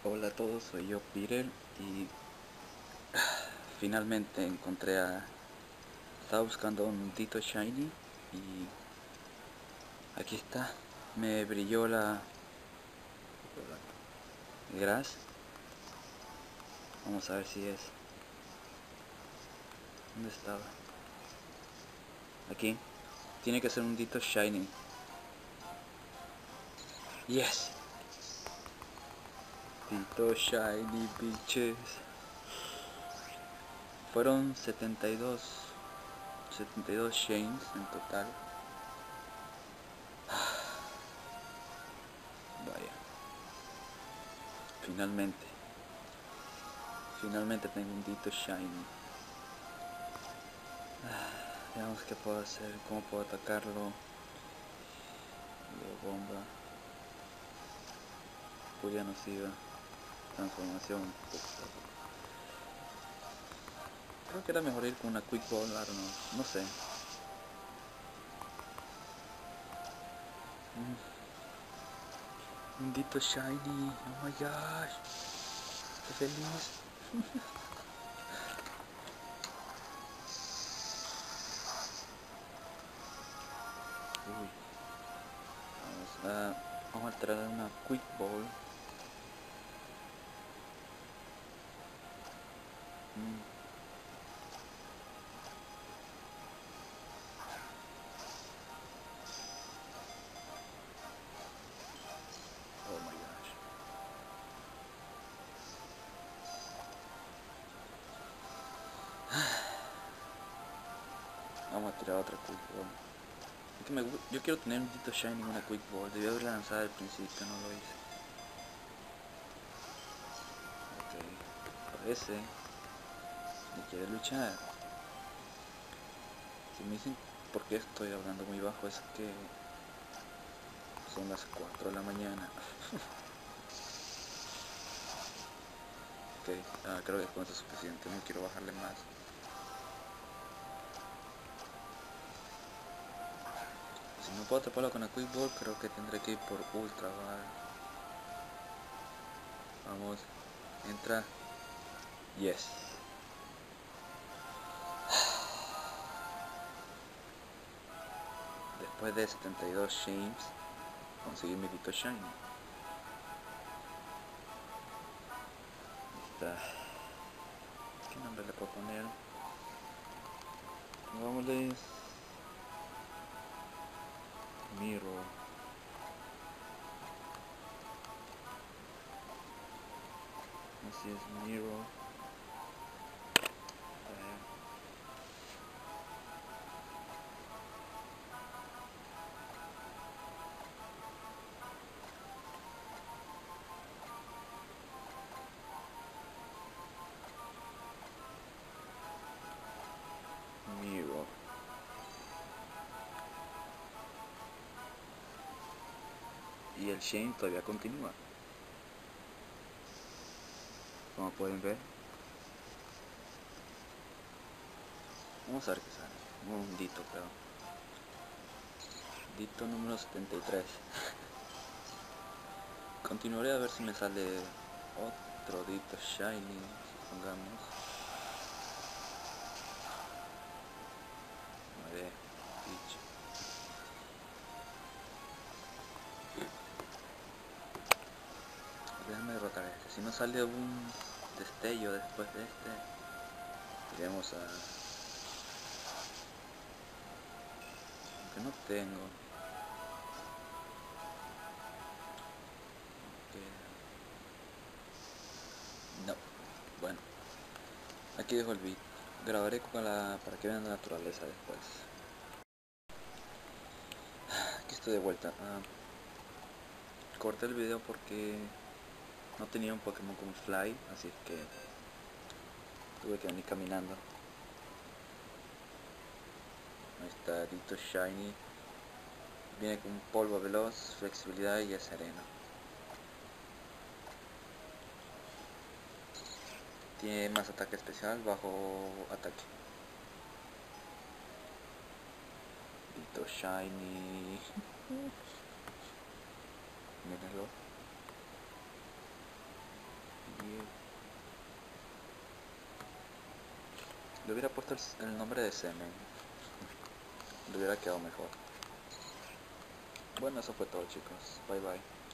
Hola a todos, soy yo, Peter, y finalmente encontré a... Estaba buscando un Dito Shiny y aquí está. Me brilló el Grass. Vamos a ver si es... ¿Dónde estaba? Aquí. Tiene que ser un Dito Shiny. Yes. Dito Shiny, bitches. Fueron 72 Shines en total. Vaya. Finalmente. Finalmente tengo un Dito Shiny. Veamos qué puedo hacer, cómo puedo atacarlo. Bomba. Furia nociva. Transformación. Creo que era mejor ir con una Quick Ball, I don't know. No sé. Un Dito Shiny. Oh my gosh. Qué feliz. Uy. Vamos a traer una Quick Ball. Oh my gosh. Vamos a tirar otra Quick Ball. Es que yo quiero tener un Dito Shiny en una Quick Ball. Debí haberla lanzado al principio, no lo hice. Ok. Parece. Me quiere luchar. Si me dicen por qué estoy hablando muy bajo, es que son las 4 de la mañana. Ok, creo que con eso es suficiente, no quiero bajarle más. Si no puedo atraparlo con la Quick Ball, creo que tendré que ir por Ultra Ball. Vamos, entra. Yes. Después de 72 Shames, conseguí mi Dito Shiny. Está. ¿Qué nombre le puedo poner? Pongámosle Miro. Así es, Miro. Miro. Y el Shane todavía continúa. Como pueden ver. Vamos a ver qué sale. Un Dito, creo. Dito número 73. Continuaré a ver si me sale otro Dito Shiny, supongamos. A ver, Peach. Déjame derrotar a este. Si no sale un destello después de este, iremos a... Aunque no tengo. No. Bueno. Aquí dejo el beat. Grabaré para que vean la naturaleza después. Aquí estoy de vuelta. Corté el video porque no tenía un Pokémon con Fly, así que tuve que venir caminando. Ahí está Dito Shiny. Viene con polvo veloz, flexibilidad y es sereno. Tiene más ataque especial, bajo ataque. Dito Shiny. Mírenlo. Le hubiera puesto el nombre de semen. Le hubiera quedado mejor. Bueno, eso fue todo, chicos. Bye bye.